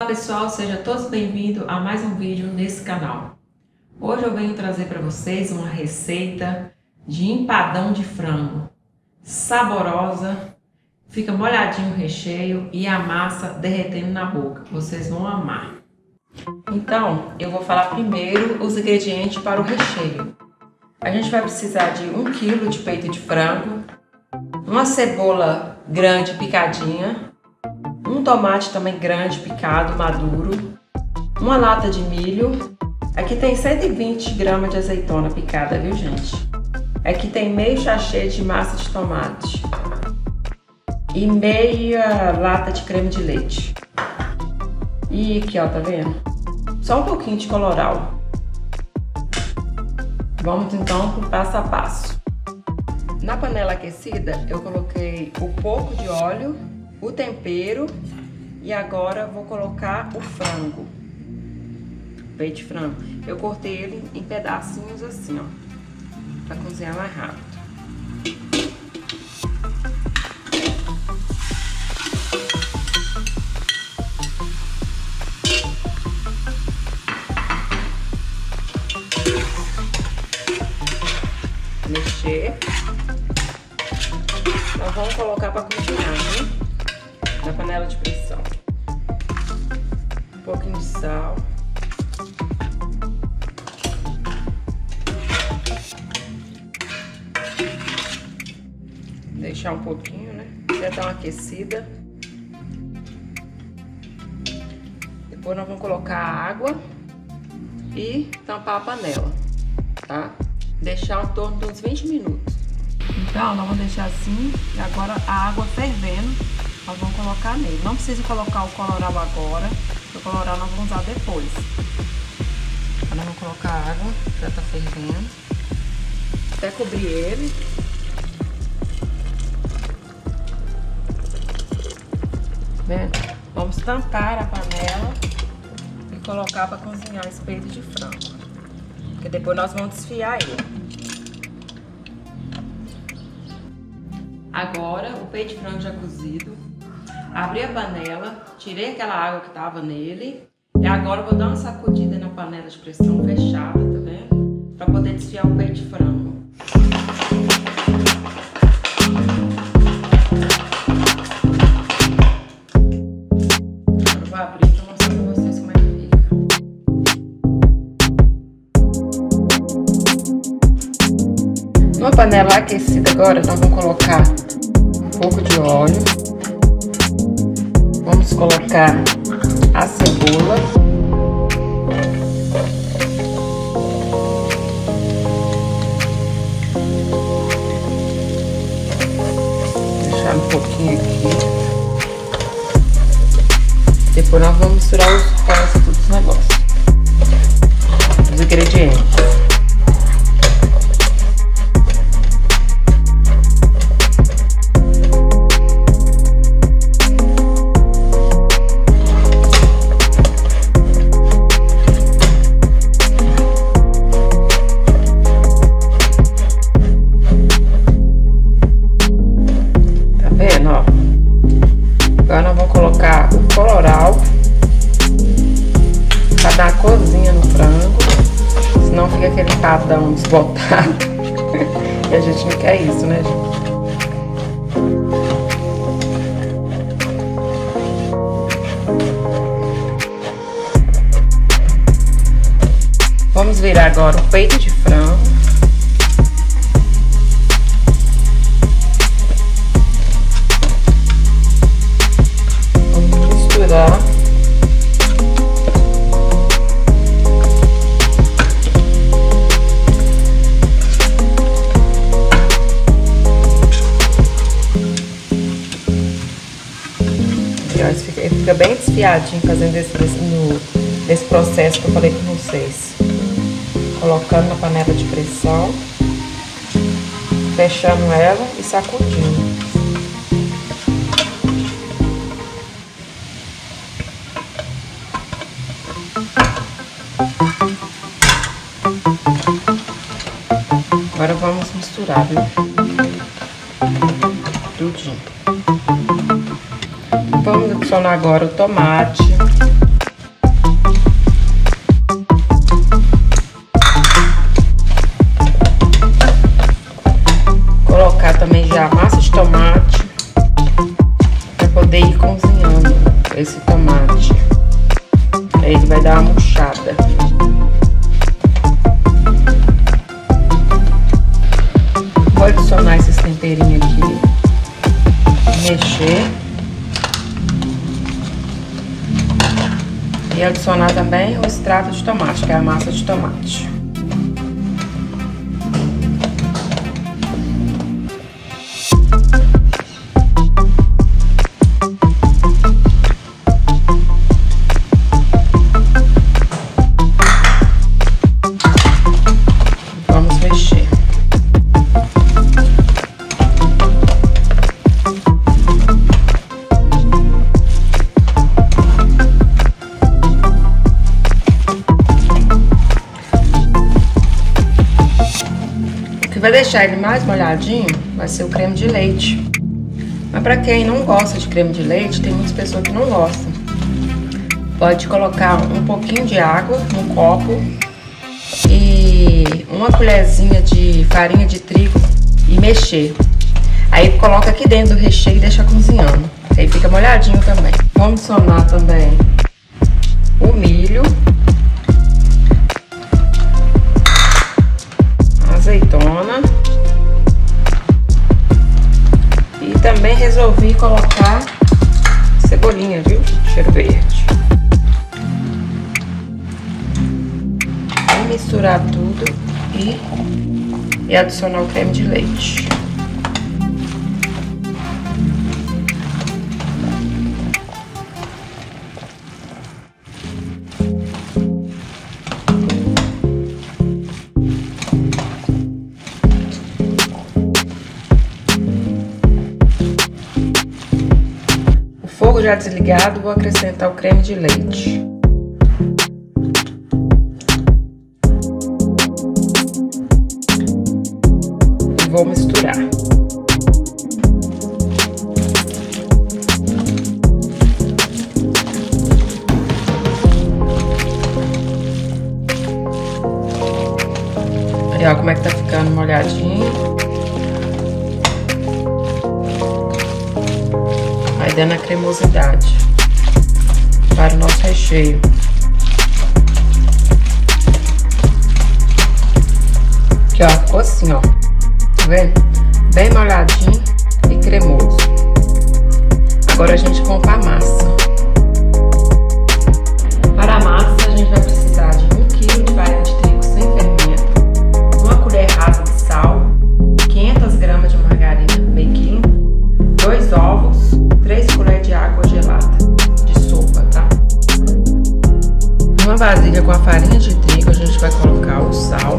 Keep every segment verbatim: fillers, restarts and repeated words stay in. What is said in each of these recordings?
Olá pessoal, sejam todos bem-vindos a mais um vídeo nesse canal. Hoje eu venho trazer para vocês uma receita de empadão de frango, saborosa, fica molhadinho o recheio e a massa derretendo na boca, vocês vão amar. Então, eu vou falar primeiro os ingredientes para o recheio. A gente vai precisar de um quilo de peito de frango, uma cebola grande picadinha, um tomate também grande picado, maduro, uma lata de milho. Aqui tem cento e vinte gramas de azeitona picada, viu gente? Aqui tem meio sachê de massa de tomate e meia lata de creme de leite. E aqui ó, tá vendo? Só um pouquinho de colorau. Vamos então pro passo a passo. Na panela aquecida eu coloquei o pouco de óleo, o tempero e agora vou colocar o frango, peito de frango. Eu cortei ele em pedacinhos assim, ó, para cozinhar mais rápido. Mexer. Nós vamos colocar para cozinhar, né? Na panela de pressão. Um pouquinho de sal. Deixar um pouquinho, né? Já dar uma aquecida. Depois nós vamos colocar a água e tampar a panela, tá? Deixar em torno de uns vinte minutos. Então, nós vamos deixar assim, e agora a água fervendo, nós vamos colocar nele. Não precisa colocar o colorau agora, o colorau nós vamos usar depois. Agora nós vamos colocar a água, já tá fervendo. Até cobrir ele. Vendo? Vamos tampar a panela e colocar para cozinhar esse peito de frango. Porque depois nós vamos desfiar ele. Agora, o peito de frango já cozido, abri a panela, tirei aquela água que tava nele e agora eu vou dar uma sacudida na panela de pressão fechada, tá vendo? Para poder desfiar o peito de frango. Agora eu vou abrir para mostrar para vocês como é que fica. Numa panela aquecida agora, nós vamos colocar um pouco de óleo. Vamos colocar a cebola. Deixar um pouquinho aqui. Depois nós vamos misturar os quase todos os negócios. Os ingredientes. Agora nós vamos colocar o colorau para dar a corzinha no frango, senão fica aquele empadão desbotado. E a gente não quer isso, né, gente? Vamos virar agora o peito de frango. Ele fica bem desfiadinho fazendo esse, esse, no, esse processo que eu falei com vocês. Colocando na panela de pressão, fechando ela e sacudindo. Agora vamos misturar, viu? Tudinho. Vamos adicionar agora o tomate. leite. Aí ele vai dar uma murchada. Vou adicionar esses temperinhos aqui. Mexer. E adicionar também o extrato de tomate, que é a massa de tomate. Vamos mexer. O que vai deixar ele mais molhadinho vai ser o creme de leite. Mas para quem não gosta de creme de leite, tem muitas pessoas que não gostam. Pode colocar um pouquinho de água num copo e uma colherzinha de farinha de trigo e mexer. Aí coloca aqui dentro do recheio e deixa cozinhando. Aí fica molhadinho também. Vamos adicionar também o milho, azeitona e também resolvi colocar cebolinha, viu? Cheiro verde. Vou misturar tudo e, e adicionar o creme de leite. Fogo já desligado, vou acrescentar o creme de leite. E vou misturar. Olha como é que tá ficando molhadinho. Vai dando a cremosidade para o nosso recheio. Aqui, ó, ficou assim, ó. Tá vendo? Bem molhadinho e cremoso. Agora a gente compra a massa. Para a massa, a gente vai precisar de um quilo de farinha de trigo sem fermento, uma colher rasa de sal, quinhentas gramas de margarina, meio quilo, dois ovos, três colheres de água gelada, de sopa, tá? Numa vasilha com a farinha de trigo, a gente vai colocar o sal,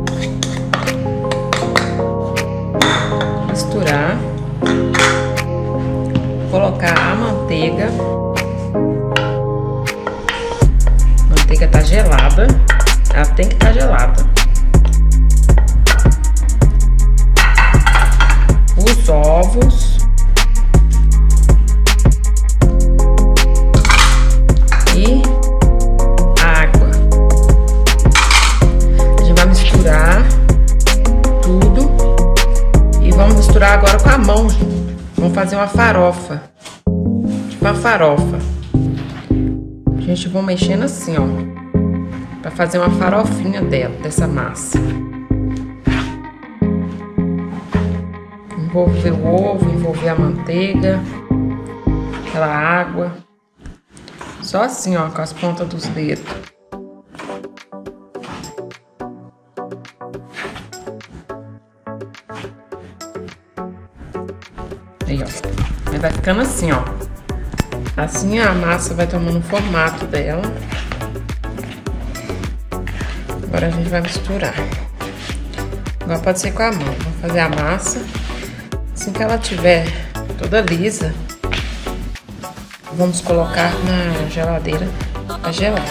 misturar, colocar a manteiga, a manteiga tá gelada, ela tem que estar gelada, os ovos, e água. A gente vai misturar tudo e vamos misturar agora com a mão. Vamos fazer uma farofa, tipo uma farofa. A gente vai mexendo assim, ó, para fazer uma farofinha dela, dessa massa. Envolver o ovo, envolver a manteiga, aquela água. Só assim, ó, com as pontas dos dedos. Aí, ó. Aí vai ficando assim, ó. Assim a massa vai tomando o formato dela. Agora a gente vai misturar. Agora pode ser com a mão. Vamos fazer a massa. Assim que ela tiver toda lisa, vamos colocar na geladeira a gelar.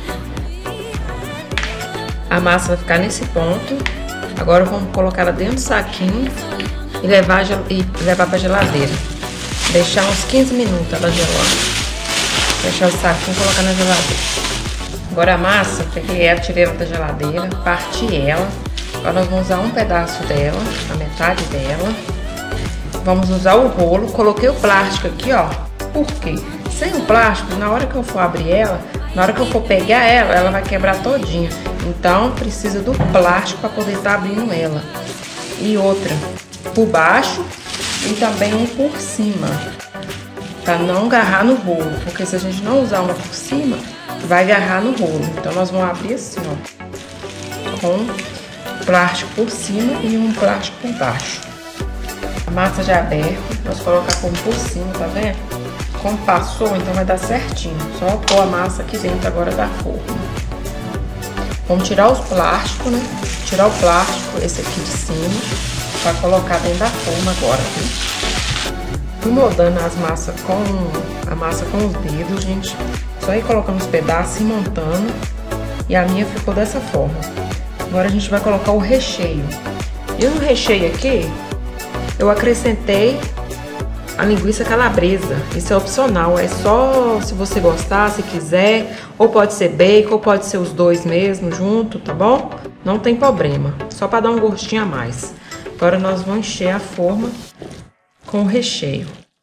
A massa vai ficar nesse ponto. Agora vamos colocar ela dentro do saquinho e levar, e levar para a geladeira. Deixar uns quinze minutos ela gelando. Fechar o saquinho e colocar na geladeira. Agora a massa, peguei ela, tirei ela da geladeira, parti ela. Agora nós vamos usar um pedaço dela, a metade dela. Vamos usar o rolo. Coloquei o plástico aqui, ó. Por quê? Sem o plástico, na hora que eu for abrir ela, na hora que eu for pegar ela, ela vai quebrar todinha. Então, precisa do plástico para poder estar abrindo ela. E outra, por baixo e também um por cima, para não agarrar no rolo. Porque se a gente não usar uma por cima, vai agarrar no rolo. Então, nós vamos abrir assim, ó, com plástico por cima e um plástico por baixo. A massa já aberta, nós colocar como por cima, tá vendo? Como passou, então vai dar certinho. Só pôr a massa aqui dentro agora da forma. Vamos tirar os plásticos, né? Tirar o plástico, esse aqui de cima, para colocar dentro da forma agora, viu? Fui moldando as massas com a massa com os dedos, gente. Só ir colocando os pedaços e montando. E a minha ficou dessa forma. Agora a gente vai colocar o recheio. E no recheio aqui, eu acrescentei a linguiça calabresa. Isso é opcional, é só se você gostar, se quiser, ou pode ser bacon, ou pode ser os dois mesmo junto, tá bom? Não tem problema, só para dar um gostinho a mais. Agora nós vamos encher a forma com o recheio.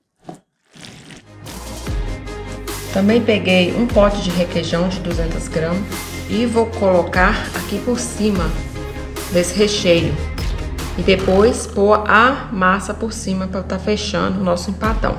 Também peguei um pote de requeijão de duzentas gramas e vou colocar aqui por cima desse recheio. E depois pôr a massa por cima para estar fechando o nosso empadão.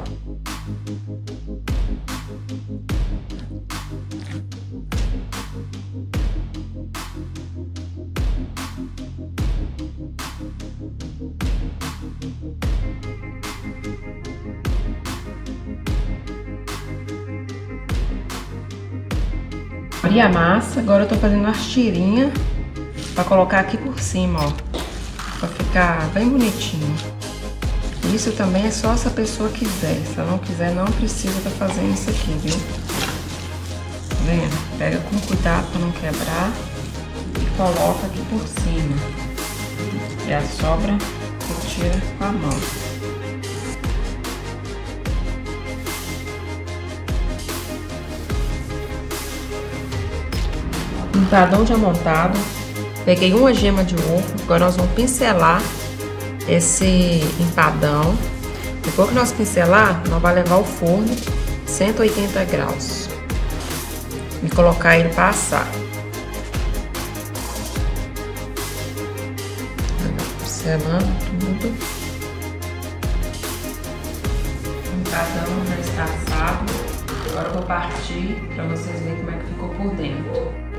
Abri a massa, agora eu tô fazendo as tirinhas para colocar aqui por cima, ó. Pra ficar bem bonitinho. Isso também é só se a pessoa quiser. Se ela não quiser, não precisa estar fazendo isso aqui, viu? Tá vendo? Pega com cuidado pra não quebrar e coloca aqui por cima. E a sobra você tira com a mão. Empadão já montado. Peguei uma gema de ovo, agora nós vamos pincelar esse empadão. Depois que nós pincelar, nós vamos levar ao forno cento e oitenta graus e colocar ele para assar. Pincelando tudo. O empadão já está assado. Agora eu vou partir para vocês verem como é que ficou por dentro.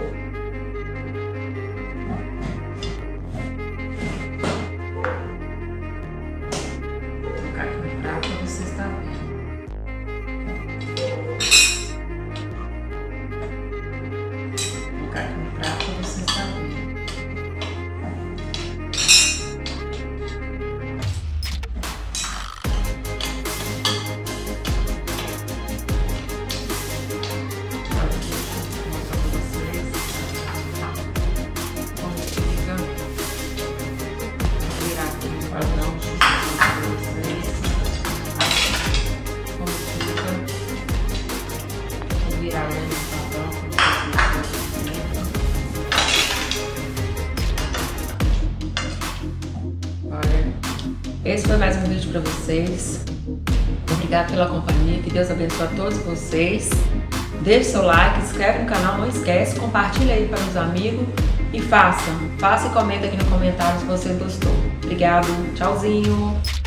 Esse foi mais um vídeo para vocês. Obrigada pela companhia, que Deus abençoe a todos vocês. Deixe seu like, se inscreve no canal, não esquece, compartilha aí para os amigos e faça, faça e comenta aqui no comentário se você gostou. Obrigado, tchauzinho!